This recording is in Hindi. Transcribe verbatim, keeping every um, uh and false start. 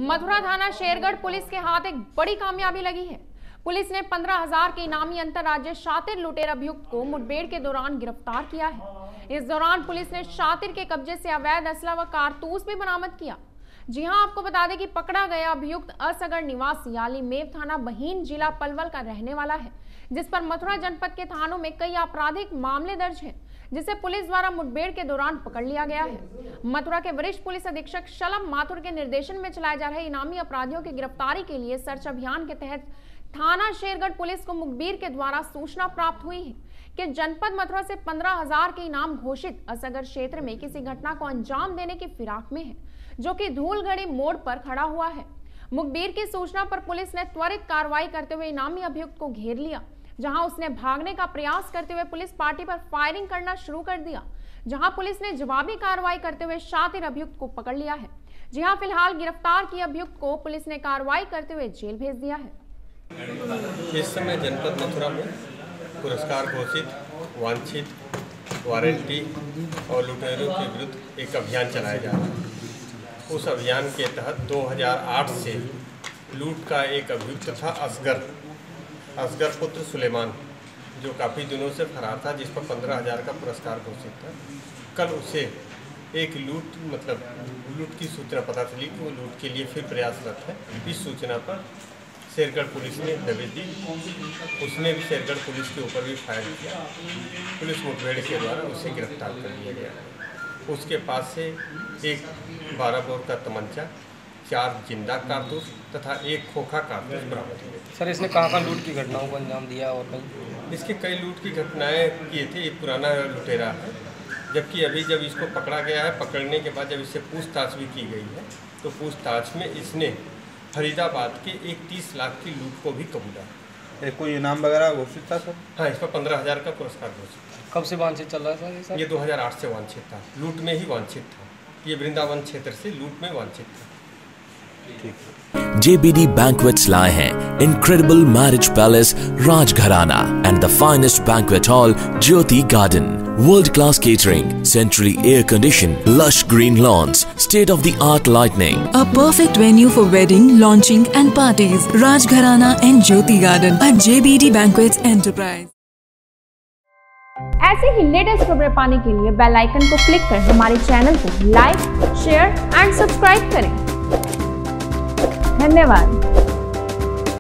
मथुरा थाना शेरगढ़ पुलिस के हाथ एक बड़ी कामयाबी लगी है। पुलिस ने पंद्रह हजार के इनामी अंतरराज्यीय शातिर लुटेर अभियुक्त को मुठभेड़ के दौरान गिरफ्तार किया है। इस दौरान पुलिस ने शातिर के कब्जे से अवैध असला व कारतूस भी बरामद किया। जी हां, आपको बता दें कि पकड़ा गया अभियुक्त असगर निवासी आलीमेव थाना बहीन जिला पलवल का रहने वाला है, जिस पर मथुरा जनपद के थानों में कई आपराधिक मामले दर्ज हैं, जिसे पुलिस द्वारा मुठभेड़ के दौरान पकड़ लिया गया है। मथुरा के वरिष्ठ पुलिस अधीक्षक शलभ माथुर के निर्देशन में चलाए जा रहे इनामी अपराधियों की गिरफ्तारी के लिए सर्च अभियान के तहत थाना शेरगढ़ पुलिस को मुखबिर के द्वारा सूचना प्राप्त हुई है कि जनपद मथुरा से पंद्रह हजार के इनाम घोषित असगर क्षेत्र में किसी घटना को अंजाम देने की फिराक में है, जो कि धूलगढ़ी मोड़ पर खड़ा हुआ है। मुखबिर की सूचना पर पुलिस ने त्वरित कार्रवाई करते हुए इनामी अभियुक्त को घेर लिया, जहां उसने भागने का प्रयास करते हुए पुलिस पार्टी पर फायरिंग करना शुरू कर दिया, जहां पुलिस ने जवाबी कार्रवाई करते हुए शातिर अभियुक्त को पकड़ लिया है। जी हां, फिलहाल गिरफ्तार किए अभियुक्त को पुलिस ने कार्रवाई करते हुए जेल भेज दिया है। इस समय जनपद मथुरा में पुरस्कार घोषित, वांछित, वारंटी और लुटेरों के विरुद्ध एक अभियान चलाया जा रहा है। उस अभियान के तहत दो हज़ार आठ से लूट का एक अभियुक्त था असगर असगर पुत्र सुलेमान, जो काफ़ी दिनों से फरार था, जिस पर पंद्रह हज़ार का पुरस्कार घोषित था। कल उसे एक लूट मतलब लूट की सूचना पता चली कि वो लूट के लिए फिर प्रयासरत है। इस सूचना पर शेरगढ़ पुलिस ने दबिश दी। उसने भी शेरगढ़ पुलिस के ऊपर भी फायर किया। पुलिस मुठभेड़ के द्वारा उसे गिरफ्तार कर लिया गया। उसके पास से एक बारह बोर का तमंचा, चार जिंदा कारतूस तथा एक खोखा कारतूस बरामद हुए। सर, इसने कहाँ कहाँ लूट की घटनाओं को अंजाम दिया और कहीं इसके कई लूट की घटनाएं किए थे। ये पुराना लुटेरा है, जबकि अभी जब इसको पकड़ा गया है, पकड़ने के बाद जब इससे पूछताछ भी की गई है, तो पूछताछ में इसने फरीदाबाद के एक तीस लाख की लूट को भी कबूला। कोई इनाम वगैरह घोषित था सर? हाँ, इस पर पंद्रह हज़ार का पुरस्कार घोषित था। कब से वांछित चल रहा था ये सर? ये दो हज़ार आठ से वांछित था, लूट में ही वांछित था। ये वृंदावन क्षेत्र से लूट में वांछित था। J B D Banquets लाए हैं Incredible Marriage Palace Rajgharana and the finest banquet hall Jyoti Garden. World-class catering, centrally air-conditioned, lush green lawns, state-of-the-art lighting. A perfect venue for wedding, launching and parties. Rajgharana and Jyoti Garden at J B D Banquets Enterprise. ऐसे ही लेटेस्ट खबरें पाने के लिए बेल आइकन को क्लिक कर हमारे चैनल को लाइक, शेयर एंड सब्सक्राइब करें। धन्यवाद।